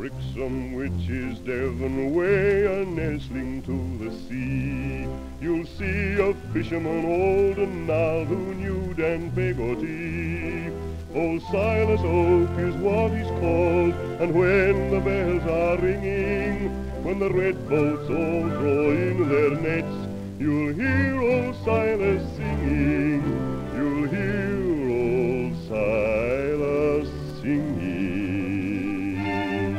Brixham, which is Devon way, a nestling to the sea. You'll see a fisherman old and gnarl'd who knew Dan Peggotty. Old Silas Oak is what he's called, and when the bells are ringing, when the red boats all draw in their nets, you'll hear old Silas singing. You'll hear old Silas singing.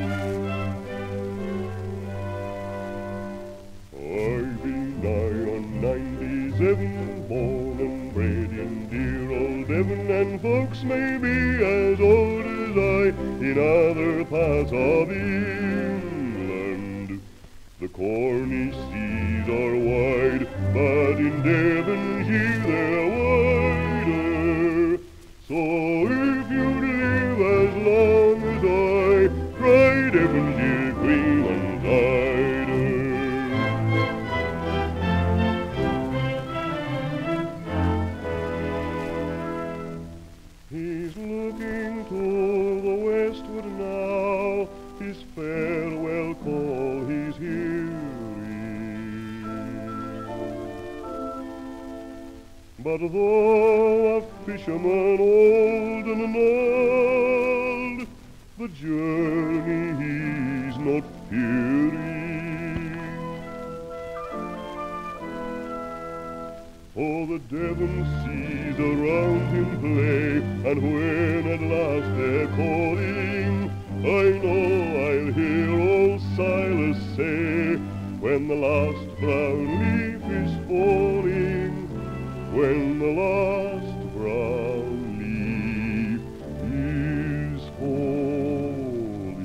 I've been nigh on 97, born and bred in dear old Devon, and folks may be as old as I in other parts of England. The Cornish seas are wide, but in Devonshire they're wider. So if you'd live as long as I, try Devonshire cream and cider. He's looking to the westward now, his farewell call he's hearing. But though a fisherman old and gnarl'd, the journey he's not fearing. Oh, the Devon seas around him play, and when at last they're calling, I know I'll hear old Silas say, when the last brown leaf is falling, when the last brown leaf is falling.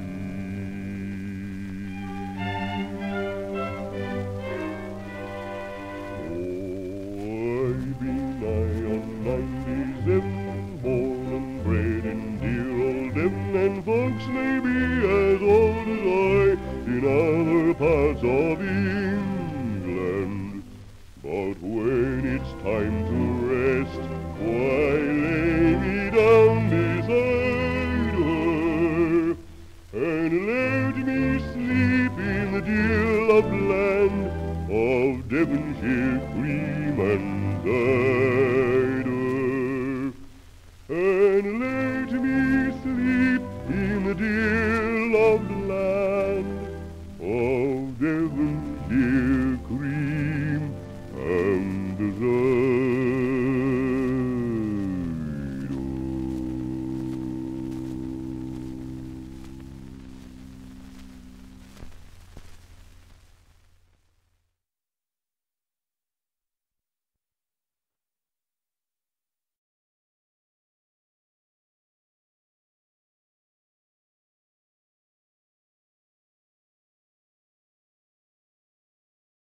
I've been nigh on 97, born and bred in dear old Devon, and folks may be as old as I in other parts of England. But when it's time to rest, why lay me down beside her, and let me sleep in the dear loved land of Devonshire cream and cider, and let me sleep in the dear loved land of Devonshire cream and cider.